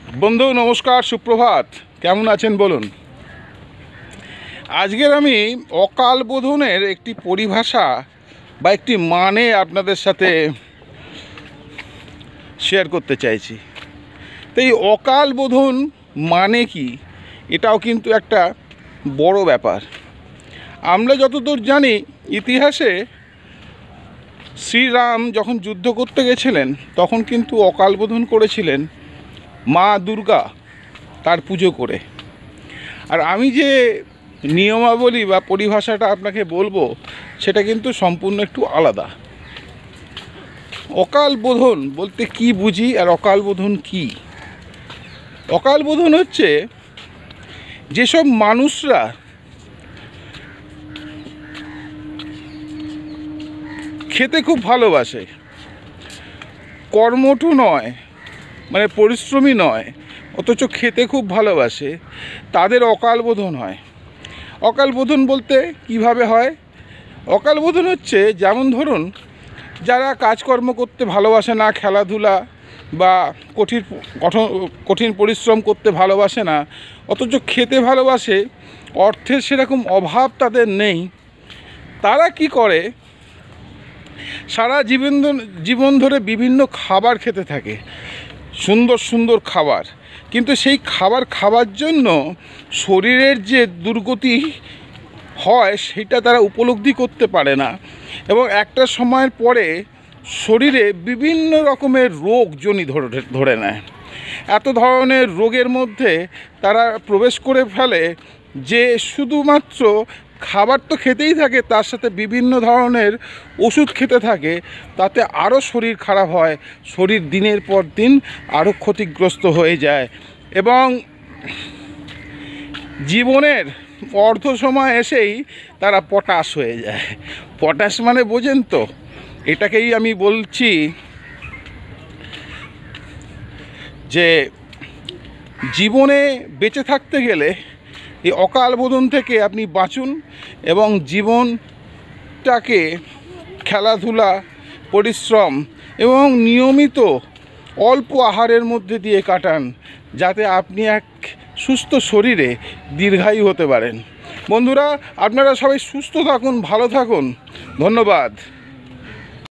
বন্ধু নমস্কার, সুপ্রভাত। কেমন আছেন বলুন। আজকের আমি অকাল বোধনের একটি পরিভাষা বা একটি মানে আপনাদের সাথে শেয়ার করতে চাইছি। তো এই অকাল বোধন মানে কি, এটাও কিন্তু একটা বড় ব্যাপার। আমরা যতদূর জানি, ইতিহাসে শ্রীরাম যখন যুদ্ধ করতে গেছিলেন তখন কিন্তু অকাল বোধন করেছিলেন মা দুর্গা তার পুজো করে। আর আমি যে নিয়মাবলী বা পরিভাষাটা আপনাকে বলবো সেটা কিন্তু সম্পূর্ণ একটু আলাদা। অকাল বোধন বলতে কি বুঝি আর অকাল বোধন কি? অকাল বোধন হচ্ছে যেসব মানুষরা খেতে খুব ভালোবাসে, কর্মঠু নয়, মানে পরিশ্রমী নয়, অথচ খেতে খুব ভালোবাসে, তাদের অকাল বোধন হয়। অকাল বোধন বলতে কিভাবে হয়? অকাল বোধন হচ্ছে, যেমন ধরুন, যারা কাজকর্ম করতে ভালোবাসে না, খেলাধুলা বা কঠিন পরিশ্রম করতে ভালোবাসে না, অথচ খেতে ভালোবাসে, অর্থের সেরকম অভাব তাদের নেই, তারা কি করে, সারা জীবন ধরে বিভিন্ন খাবার খেতে থাকে, সুন্দর সুন্দর খাবার, কিন্তু সেই খাবার খাওয়ার জন্য শরীরের যে দুর্গতি হয় সেটা তারা উপলব্ধি করতে পারে না, এবং একটা সময়ের পরে শরীরে বিভিন্ন রকমের রোগ জনি ধরে নেয়। এত ধরনের রোগের মধ্যে তারা প্রবেশ করে ফেলে যে শুধুমাত্র খাবার তো খেতেই থাকে, তার সাথে বিভিন্ন ধরনের ওষুধ খেতে থাকে, তাতে আরও শরীর খারাপ হয়, শরীর দিনের পর দিন আরও ক্ষতিগ্রস্ত হয়ে যায়, এবং জীবনের অর্ধ সময় এসেই তারা পটাশ হয়ে যায়। পটাশ মানে বোঝেন তো? এটাকেই আমি বলছি যে জীবনে বেঁচে থাকতে গেলে এই অকাল বোধন থেকে আপনি বাঁচুন, এবং জীবনটাকে খেলাধুলা, পরিশ্রম এবং নিয়মিত অল্প আহারের মধ্যে দিয়ে কাটান, যাতে আপনি এক সুস্থ শরীরে দীর্ঘায়ু হতে পারেন। বন্ধুরা, আপনারা সবাই সুস্থ থাকুন, ভালো থাকুন। ধন্যবাদ।